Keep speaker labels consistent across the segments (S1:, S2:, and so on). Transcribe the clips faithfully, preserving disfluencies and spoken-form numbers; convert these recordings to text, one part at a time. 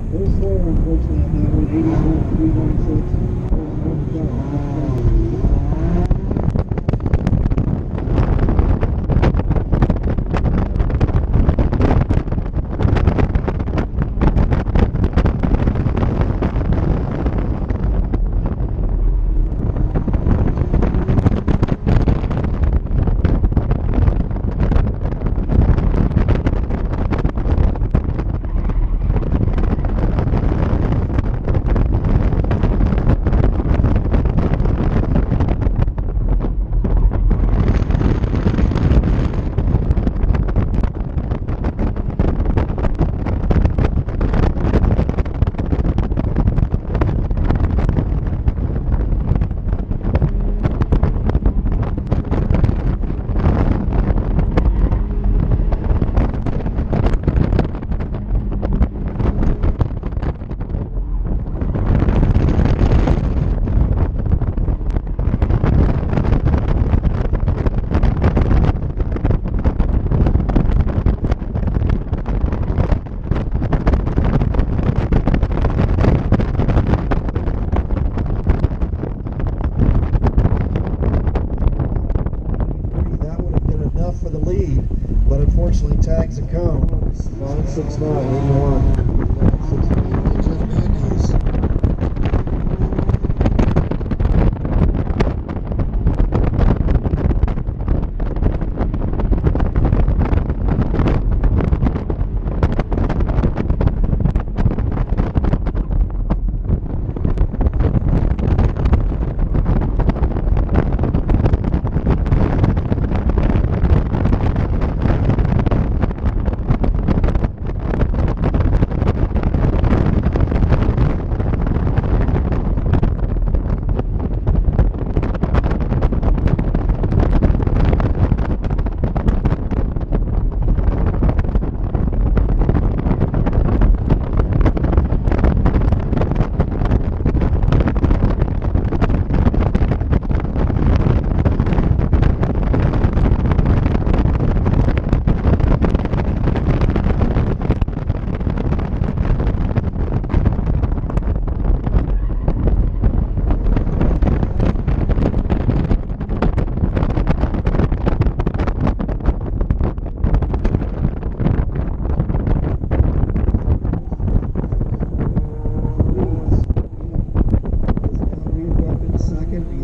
S1: Little slower, unfortunately, on that one. eighty-four, three ninety-six. For the lead, but unfortunately tags a cone. five six nine, eighty-one. Just bad news.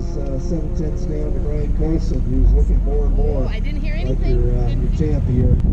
S1: seven tenths down to Brian Carson, who's looking more and more
S2: oh, I didn't hear anything.
S1: like your, uh, your champ here.